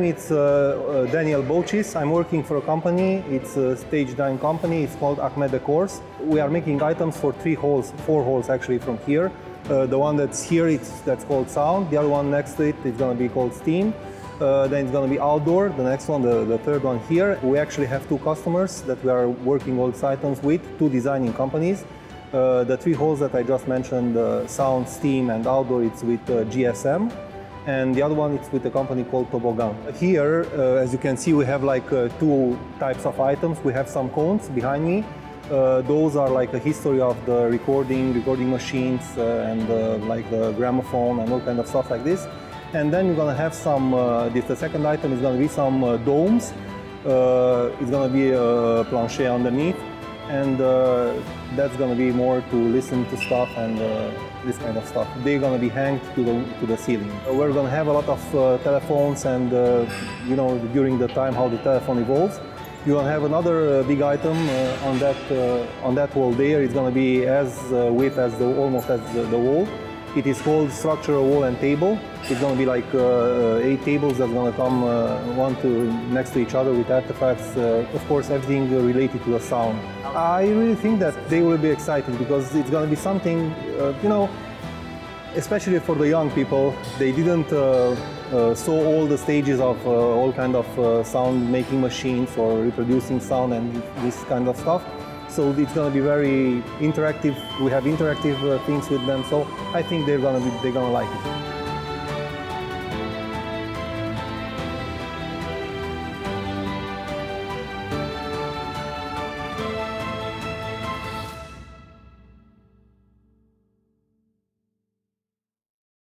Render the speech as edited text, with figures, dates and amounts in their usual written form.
is Daniel Bocis. I'm working for a company. It's a stage design company. It's called Ahmed Decors. We are making items for 4 halls actually from here. The one that's here, that's called sound. The other one next to it is going to be called steam. Then it's going to be outdoor. The next one, the third one here. We actually have 2 customers that we are working all these items with, 2 designing companies. The 3 halls that I just mentioned, sound, steam, and outdoor, it's with GSM. And the other one is with a company called Toboggan. Here, as you can see, we have like 2 types of items. We have some cones behind me. Those are like a history of the recording machines and like the gramophone and all kind of stuff like this. And then you're gonna have some, the second item is gonna be some domes. It's gonna be a plancher underneath. And that's gonna be more to listen to stuff and this kind of stuff. They're gonna be hanged to the ceiling. We're gonna have a lot of telephones, and you know, during the time how the telephone evolves, you're gonna have another big item on that wall there. It's gonna be as width as almost as the wall. It is called structural wall and table. It's going to be like 8 tables that's going to come one next to each other with artifacts. Of course, everything related to the sound. I really think that they will be excited because it's going to be something, you know, especially for the young people. They didn't saw all the stages of all kind of sound making machines or reproducing sound and this kind of stuff. So it's going to be very interactive. We have interactive things with them. So I think they're going to like it.